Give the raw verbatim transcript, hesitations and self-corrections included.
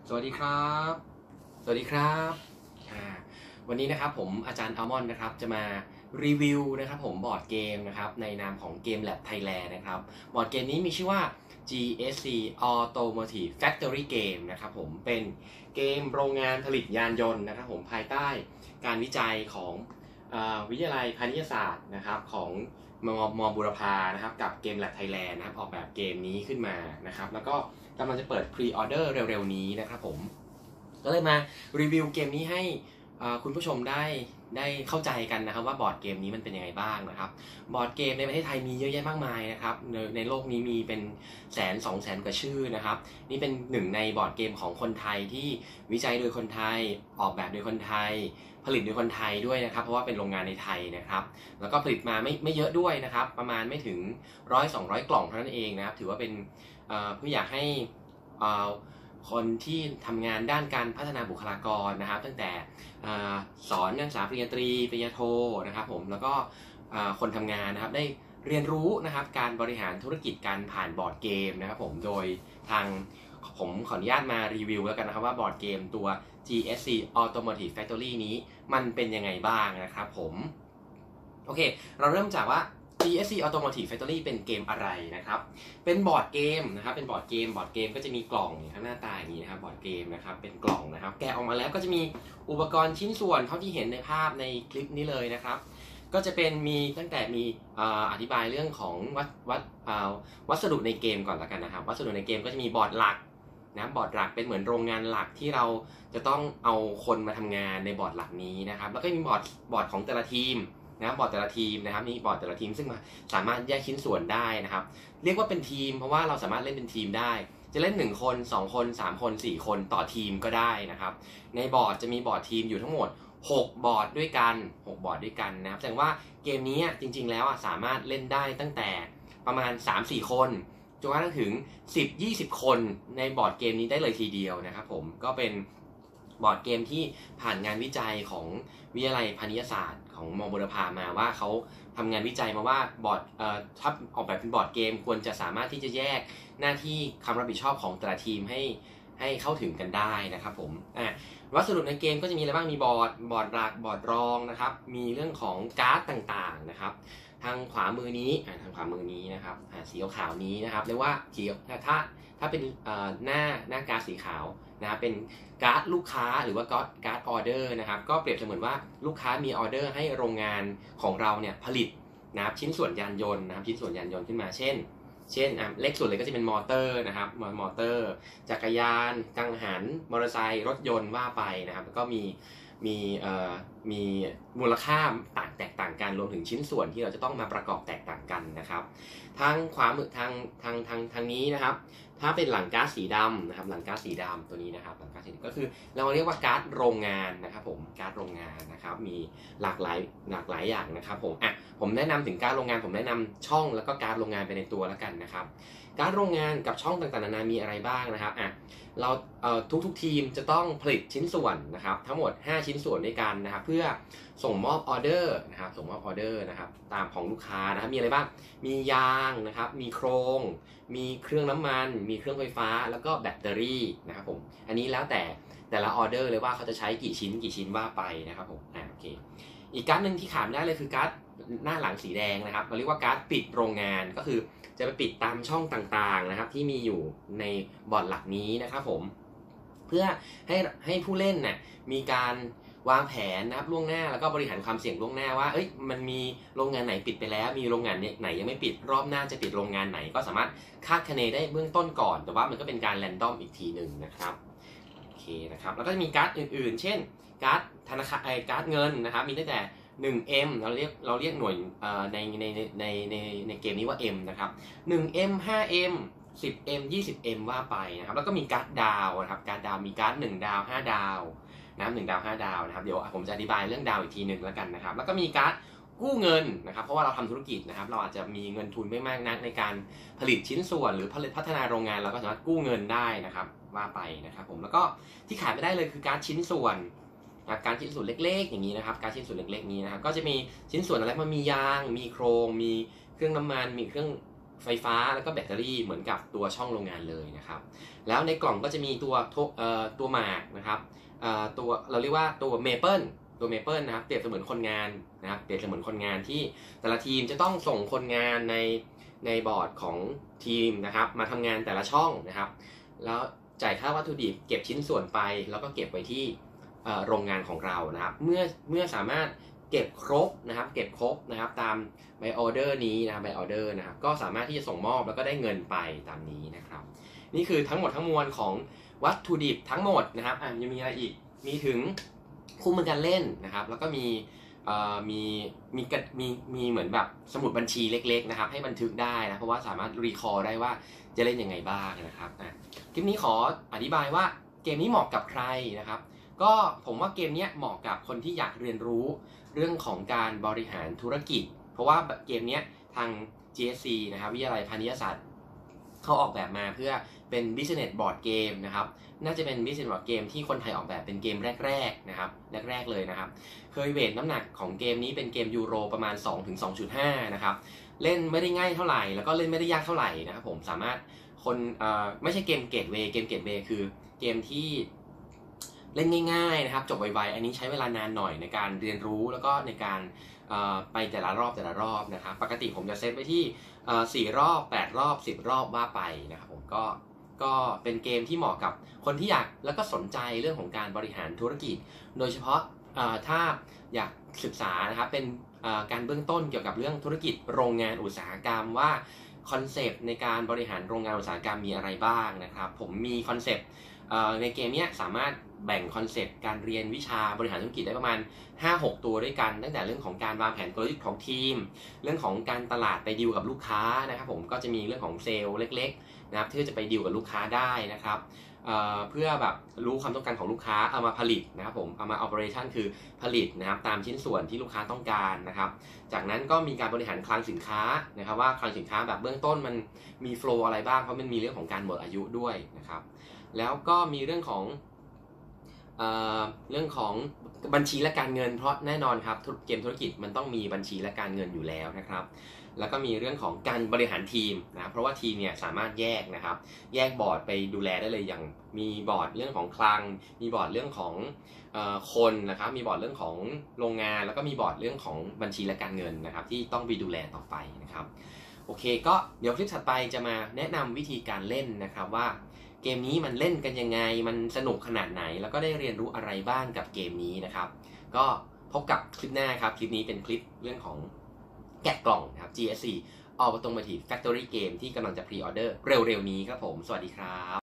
สวัสดีครับสวัสดีครับวันนี้นะครับผมอาจารย์อัลมอนด์นะครับจะมารีวิวนะครับผมบอร์ดเกมนะครับในนามของเกม Lab Thailand นะครับบอร์ดเกมนี้มีชื่อว่า จี เอส ซี Automotive Factory Game นะครับผมเป็นเกมโรงงานผลิตยานยนต์นะครับผมภายใต้การวิจัยของวิทยาลัยพาณิชยศาสตร์นะครับของมมบุรพานะครับกับเกม Lab Thailand นะครับออกแบบเกมนี้ขึ้นมานะครับแล้วก็กำลังจะเปิดพรีออเดอร์เร็วๆนี้นะครับผมก็เลยมารีวิวเกมนี้ให้คุณผู้ชมได้ได้เข้าใจกันนะครับว่าบอร์ดเกมนี้มันเป็นยังไงบ้างนะครับบอร์ดเกมในประเทศไทยมีเยอะแยะมากมายนะครับในในโลกนี้มีเป็นแสนสองแสนกว่าชื่อนะครับนี่เป็นหนึ่งในบอร์ดเกมของคนไทยที่วิจัยโดยคนไทยออกแบบโดยคนไทยผลิตโดยคนไทยด้วยนะครับเพราะว่าเป็นโรงงานในไทยนะครับแล้วก็ผลิตมาไม่ไม่เยอะด้วยนะครับประมาณไม่ถึงร้อยสองร้อยกล่องเท่านั้นเองนะครับถือว่าเป็นเพื่ออยากให้คนที่ทำงานด้านการพัฒนาบุคลากรนะครับตั้งแต่สอนนักศึกษาปริญญาตรีปริญญาโทนะครับผมแล้วก็คนทำงานนะครับได้เรียนรู้นะครับการบริหารธุรกิจการผ่านบอร์ดเกมนะครับผมโดยทางผมขออนุญาตมารีวิวแล้วกันนะครับว่าบอร์ดเกมตัว จี เอส ซี Automotive Factory นี้มันเป็นยังไงบ้างนะครับผมโอเคเราเริ่มจากว่าจี เอส ซี Automotive Factory เป็นเกมอะไรนะครับเป็นบอร์ดเกมนะครับเป็นบอร์ดเกมบอร์ดเกมก็จะมีกล่องข้างหน้าตาอย่างนี้นะครับบอร์ดเกมนะครับเป็นกล่องนะครับแกะออกมาแล้วก็จะมีอุปกรณ์ชิ้นส่วนเท่าที่เห็นในภาพในคลิปนี้เลยนะครับก็จะเป็นมีตั้งแต่มีอธิบายเรื่องของวัดวัดวัสดุในเกมก่อนละกันนะครับวัสดุในเกมก็จะมีบอร์ดหลักนะบอร์ดหลักเป็นเหมือนโรงงานหลักที่เราจะต้องเอาคนมาทำงานในบอร์ดหลักนี้นะครับแล้วก็มีบอร์ดบอร์ดของแต่ละทีมนะบอร์ดแต่ละทีมนะครับมีบอร์ดแต่ละทีมซึ่งสามารถแยกชิ้นส่วนได้นะครับเรียกว่าเป็นทีมเพราะว่าเราสามารถเล่นเป็นทีมได้จะเล่นหนึ่งคนสองคนสามคนสี่คนต่อทีมก็ได้นะครับในบอร์ดจะมีบอร์ดทีมอยู่ทั้งหมดหกบอร์ดด้วยกันหกบอร์ดด้วยกันนะครับแสดงว่าเกมนี้จริงๆแล้วสามารถเล่นได้ตั้งแต่ประมาณ สามสี่ คนจนกระทั่งถึง สิบถึงยี่สิบ คนในบอร์ดเกมนี้ได้เลยทีเดียวนะครับผมก็เป็นบอร์ดเกมที่ผ่านงานวิจัยของวิทยาลัยพาณิชยศาสตร์ของมบุรพามาว่าเขาทำงานวิจัยมาว่าบอร์ดเอ่อถ้าออกแบบเป็นบอร์ดเกมควรจะสามารถที่จะแยกหน้าที่ความรับผิดชอบของแต่ละทีมให้ให้เข้าถึงกันได้นะครับผมอ่ะวัสดุในเกมก็จะมีอะไรบ้างมีบอร์ดบอร์ดหลักบอร์ดรองนะครับมีเรื่องของการ์ดต่างๆนะครับทางขวามือนี้อ่าทางขวามือนี้นะครับอ่าสีขาวนี้นะครับเรียกว่าสีถ้าถ้าเป็นหน้าหน้าการ์ดสีขาวนะครับเป็นการ์ดลูกค้าหรือว่าการ์ดการ์ดออเดอร์นะครับก็เปรียบเสมือนว่าลูกค้ามีออเดอร์ให้โรงงานของเราเนี่ยผลิตนะครับชิ้นส่วนยานยนต์นะครับชิ้นส่วนยานยนต์ขึ้นมาเช่นเช่นเล็กสุดเลยก็จะเป็นมอเตอร์นะครับมอเตอร์จักรยานกังหันมอเตอร์ไซค์รถยนต์ว่าไปนะครับแล้วก็มีมีเอ่อมีมูลค่าต่างแตกต่างกันรวมถึงชิ้นส่วนที่เราจะต้องมาประกอบแตกต่างกันนะครับทางขวามือทางทางทางทางนี้นะครับถ้าเป็นหลังก๊าซสีดำนะครับหลังก๊าซสีดำตัวนี้นะครับหลังก๊าซสีดำก็คือเราเรียกว่าก๊าซโรงงานนะครับผมก๊าซโรงงานนะครับมีหลากหลายหลากหลายอย่างนะครับผมอ่ะผมแนะนำถึงก๊าซโรงงานผมแนะนำช่องแล้วก็ก๊าซโรงงานไปในตัวแล้วกันนะครับก๊าซโรงงานกับช่องต่างๆนานามีอะไรบ้างนะครับอ่ะเราเอ่อทุกๆทีมจะต้องผลิตชิ้นส่วนนะครับทั้งหมดห้าชิ้นส่วนด้วยกันนะครับเพื่อส่งมอบออเดอร์นะครับส่งมอบออเดอร์นะครับตามของลูกค้านะครับมีอะไรบ้างมียางนะครับมีโครงมีเครื่องน้ำมันมีเครื่องไฟฟ้าแล้วก็แบตเตอรี่นะครับผมอันนี้แล้วแต่แต่ละออเดอร์เลยว่าเขาจะใช้กี่ชิ้นกี่ชิ้นว่าไปนะครับผมอ่าโอเคอีกการ์ดหนึ่งที่ขาดไม่ได้เลยคือการ์ดหน้าหลังสีแดงนะครับเราเรียกว่าการ์ดปิดโรงงานก็คือจะไปปิดตามช่องต่างๆนะครับที่มีอยู่ในบอร์ดหลักนี้นะครับผมเพื่อให้ให้ผู้เล่นน่ะมีการวางแผนนะครับล่วงหน้าแล้วก็บริหารความเสี่ยงล่วงหน้าว่าเอ้ยมันมีโรงงานไหนปิดไปแล้วมีโรงงานไหนยังไม่ปิดรอบหน้าจะปิดโรงงานไหนก็สามารถคาดคะเนได้เบื้องต้นก่อนแต่ว่ามันก็เป็นการแรนดอมอีกทีหนึ่งนะครับโอเคนะครับแล้วก็มีการ์ดอื่นๆเช่นการ์ดธนาคารไอ้การ์ดเงินนะครับมีตั้งแต่หนึ่ง เอ็ม เราเรียกเราเรียกหน่วยในในในในในเกมนี้ว่า M นะครับ หนึ่ง เอ็ม ห้า เอ็ม สิบ เอ็ม ยี่สิบ เอ็ม ว่าไปนะครับแล้วก็มีการ์ดดาวนะครับการ์ดดาวมีการ์ดหนึ่งดาวห้าดาวนะหนึ่งดาวห้าดาวนะครับเดี๋ยวผมจะอธิบายเรื่องดาวอีกทีหนึ่งแล้วกันนะครับแล้วก็มีการ์ดกู้เงินนะครับเพราะว่าเราทำธุรกิจนะครับเราอาจจะมีเงินทุนไม่มากนักในการผลิตชิ้นส่วนหรือผลิตพัฒนาโรงงานเราก็สามารถกู้เงินได้นะครับว่าไปนะครับผมแล้วก็ที่ขาดไม่ได้เลยคือการ์ดชิ้นส่วนการชิ้นส่วนเล็กๆอย่างนี้นะครับการชิ้นส่วนเล็กๆนี้นะครับก็จะมีชิ้นส่วนอะไรมันมียางมีโครงมีเครื่องน้ำมันมีเครื่องไฟฟ้าแล้วก็แบตเตอรี่เหมือนกับตัวช่องโรงงานเลยนะครับแล้วในกล่องก็จะมีตัวตัวหมากนะครับตัวเราเรียกว่าตัวเมเปิลตัวเมเปิลนะครับเปรียบเสมือนคนงานนะครับเปรียบเสมือนคนงานที่แต่ละทีมจะต้องส่งคนงานในในบอร์ดของทีมนะครับมาทำงานแต่ละช่องนะครับแล้วจ่ายค่าวัตถุดิบเก็บชิ้นส่วนไปแล้วก็เก็บไว้ที่โรงงานของเรานะครับเมื่อเมื่อสามารถเก็บครบนะครับเก็บครบนะครับตามใบออเดอร์นี้นะใบออเดอร์นะครับก็สามารถที่จะส่งมอบแล้วก็ได้เงินไปตามนี้นะครับนี่คือทั้งหมดทั้งมวลของวัตถุดิบทั้งหมดนะครับอ่ะยังมีอะไรอีกมีถึงคู่มือการเล่นนะครับแล้วก็มีมีมีมีมีเหมือนแบบสมุดบัญชีเล็กๆนะครับให้บันทึกได้นะเพราะว่าสามารถรีคอร์ได้ว่าจะเล่นยังไงบ้างนะครับอ่ะคลิปนี้ขออธิบายว่าเกมนี้เหมาะกับใครนะครับก็ผมว่าเกมนี้เหมาะกับคนที่อยากเรียนรู้เรื่องของการบริหารธุรกิจเพราะว่าเกมนี้ทาง จี เอส ซี นะครับวิทยาลัยพาณิชยศาสตร์เขาออกแบบมาเพื่อเป็น business board game นะครับน่าจะเป็น business board game ที่คนไทยออกแบบเป็นเกมแรกๆนะครับแรกๆเลยนะครับเคยเวทน้ำหนักของเกมนี้เป็นเกมยูโรประมาณ สองถึงสองจุดห้า นะครับเล่นไม่ได้ง่ายเท่าไหร่แล้วก็เล่นไม่ได้ยากเท่าไหร่นะครับผมสามารถคนเอ่อไม่ใช่เกมเกตเวย์เกมเกตเวย์คือเกมที่เล่นง่ายๆนะครับจบไวๆอันนี้ใช้เวลานานหน่อยในการเรียนรู้แล้วก็ในการไปแต่ละรอบแต่ละรอบนะครับปกติผมจะเซตไว้ที่สี่รอบแปดรอบสิบรอบว่าไปนะครับผมก็ก็เป็นเกมที่เหมาะกับคนที่อยากแล้วก็สนใจเรื่องของการบริหารธุรกิจโดยเฉพาะถ้าอยากศึกษานะครับเป็นการเบื้องต้นเกี่ยวกับเรื่องธุรกิจโรงงานอุตสาหกรรมว่าคอนเซปต์ในการบริหารโรงงานอุตสาหกรรมมีอะไรบ้างนะครับผมมีคอนเซปต์ในเกมนี้สามารถแบ่งคอนเซปต์การเรียนวิชาบริหารธุรกิจได้ประมาณ ห้าหก ตัวด้วยกันตั้งแต่เรื่องของการวางแผนกลยุทธ์ของทีมเรื่องของการตลาดไปดีลกับลูกค้านะครับผมก็จะมีเรื่องของเซลล์เล็กๆนะครับที่จะไปดีลกับลูกค้าได้นะครับ เ, เพื่อแบบรู้ความต้องการของลูกค้าเอามาผลิตนะครับผมเอามา operation คือผลิตนะครับตามชิ้นส่วนที่ลูกค้าต้องการนะครับจากนั้นก็มีการบริหารคลังสินค้านะครับว่าคลังสินค้าแบบเบื้องต้นมันมีโฟลว์อะไรบ้างเพราะมันมีเรื่องของการหมดอายุด้วยนะครับแล้วก็มีเรื่องของเอ่อเรื่องของบัญชีและการเงินเพราะแน่นอนครับเกมธุรกิจมันต้องมีบัญชีและการเงินอยู่แล้วนะครับแล้วก็มีเรื่องของการบริหารทีมนะเพราะว่าทีมเนี่ยสามารถแยกนะครับแยกบอร์ดไปดูแลได้เลยอย่างมีบอร์ดเรื่องของคลังมีบอร์ดเรื่องของเอ่อคนนะครับมีบอร์ดเรื่องของโรงงานแล้วก็มีบอร์ดเรื่องของบัญชีและการเงินนะครับที่ต้องไปดูแลต่อไปนะครับโอเคก็เดี๋ยวคลิปถัดไปจะมาแนะนำวิธีการเล่นนะครับว่าเกมนี้มันเล่นกันยังไงมันสนุกขนาดไหนแล้วก็ได้เรียนรู้อะไรบ้างกับเกมนี้นะครับก็พบกับคลิปหน้าครับคลิปนี้เป็นคลิปเรื่องของแกะกล่องนะครับ จี เอส ซี Automotive Factory Game ที่กำลังจะพรีออเดอร์เร็วๆนี้ครับผมสวัสดีครับ